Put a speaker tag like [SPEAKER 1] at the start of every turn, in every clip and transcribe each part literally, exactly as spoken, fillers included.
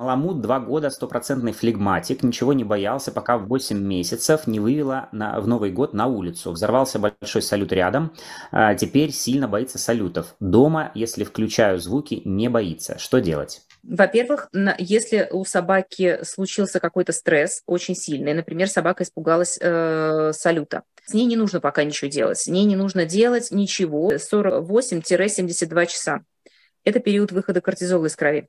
[SPEAKER 1] Маламут два года, стопроцентный флегматик, ничего не боялся, пока в восемь месяцев не вывела на, в Новый год на улицу. Взорвался большой салют рядом, а теперь сильно боится салютов. Дома, если включаю звуки, не боится. Что делать?
[SPEAKER 2] Во-первых, если у собаки случился какой-то стресс очень сильный, например, собака испугалась э, салюта, с ней не нужно пока ничего делать. С ней не нужно делать ничего сорок восемь — семьдесят два часа. Это период выхода кортизола из крови.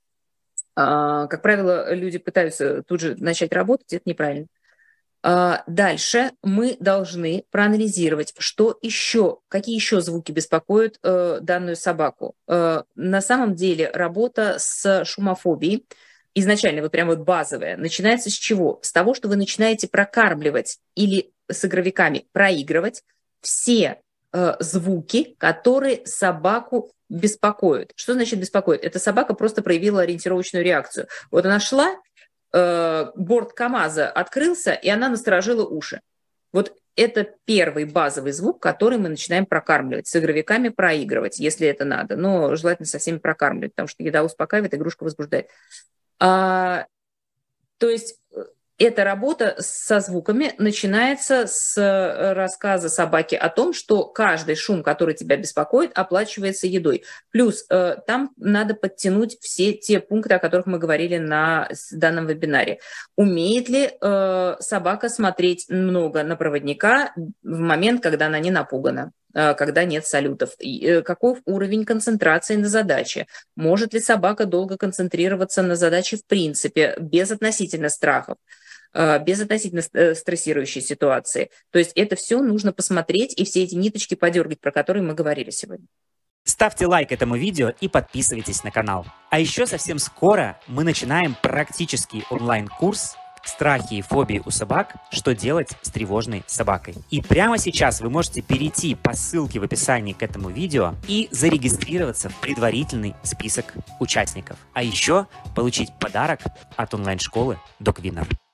[SPEAKER 2] А, как правило, люди пытаются тут же начать работать, это неправильно. А, дальше мы должны проанализировать, что еще, какие еще звуки беспокоят э, данную собаку. Э, на самом деле работа с шумофобией, изначально вот прям вот базовая, начинается с чего? С того, что вы начинаете прокармливать или с игровиками проигрывать все э, звуки, которые собаку беспокоит. Что значит беспокоит? Эта собака просто проявила ориентировочную реакцию. Вот она шла, э, борт КамАЗа открылся, и она насторожила уши. Вот это первый базовый звук, который мы начинаем прокармливать. С игровиками проигрывать, если это надо. Но желательно со всеми прокармливать, потому что еда успокаивает, игрушка возбуждает. А, то есть эта работа со звуками начинается с рассказа собаки о том, что каждый шум, который тебя беспокоит, оплачивается едой. Плюс э, там надо подтянуть все те пункты, о которых мы говорили на данном вебинаре. Умеет ли э, собака смотреть много на проводника в момент, когда она не напугана, э, когда нет салютов? И, э, каков уровень концентрации на задаче? Может ли собака долго концентрироваться на задаче в принципе, без относительно страхов? Без относительно стрессирующей ситуации. То есть это все нужно посмотреть и все эти ниточки подергать, про которые мы говорили сегодня.
[SPEAKER 3] Ставьте лайк этому видео и подписывайтесь на канал. А еще совсем скоро мы начинаем практический онлайн-курс «Страхи и фобии у собак. Что делать с тревожной собакой». И прямо сейчас вы можете перейти по ссылке в описании к этому видео и зарегистрироваться в предварительный список участников. А еще получить подарок от онлайн-школы Dog Winner.